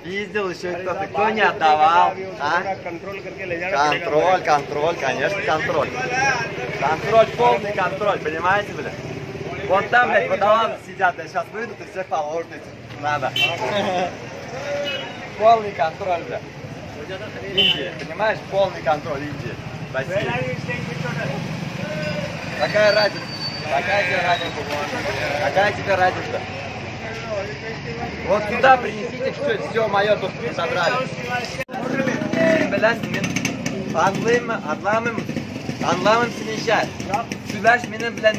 Пиздил еще кто-то, кто не отдавал, а? Контроль, конечно, контроль. Контроль, полный контроль, понимаете, бля? Вот там, блядь, водолазы сидят, я сейчас выйдут и всех положат, надо. Полный контроль, бля. Индия, понимаешь, полный контроль Индии. Какая разница? Какая тебе разница? Какая тебе разница? Вот сюда принесите все мое тут собрали. Anlamım sinişer. Sülaş benim bilen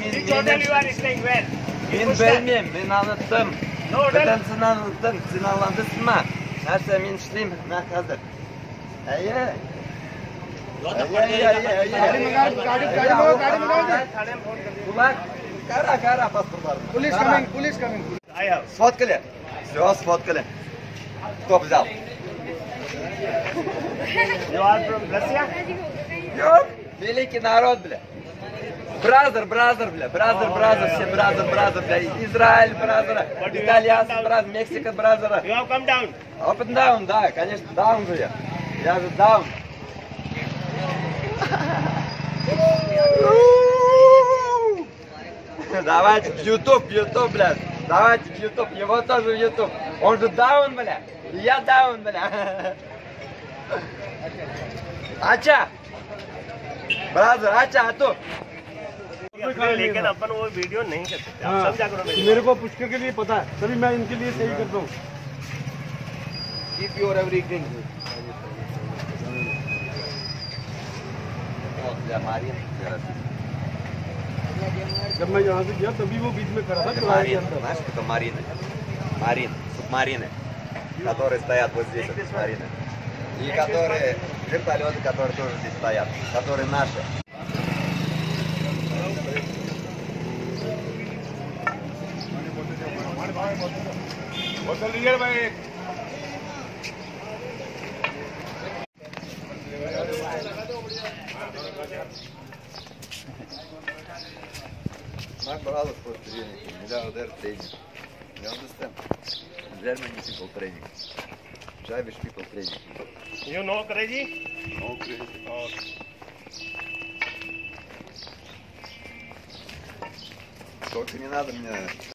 min bilmem, min anlattım. Beden sen anlattın, sen anlattın mı? Nerse min işleyim, ne hazır. Eye. Кара паспорт. Police coming. Сфоткали? Все, сфоткали. Кто взял? You are from Russia? Ёп, великий народ, бля. Бразер, бля. Бразер, все бразер, бля. Израиль, бразера. Итальянцы, бразер. Мексика, бразера. You have come down. Up and down, да, конечно, даун же я. Я же даун. Давайте в YouTube, блядь. Давайте в YouTube, его тоже в YouTube. Он же даун, бля. И я даун, бля. अच्छा brother अच्छा तो लेकिन अपन वो video नहीं कर सकते। आप समझा करो मेरे को पुष्कर के लिए पता है, तभी मैं इनके लिए सही करता हूँ। Keep your everything. जब मैं यहाँ से गया тभी वो बीच में खड़ा था। Знаешь, это субмарины, которые стоят вот здесь, субмарины. И которые, вертолеты, которые тоже здесь стоят, которые наши. My brother for training, milliardaire training. You understand? Germany people training. Jewish people training. You know crazy? No crazy. Только не надо мне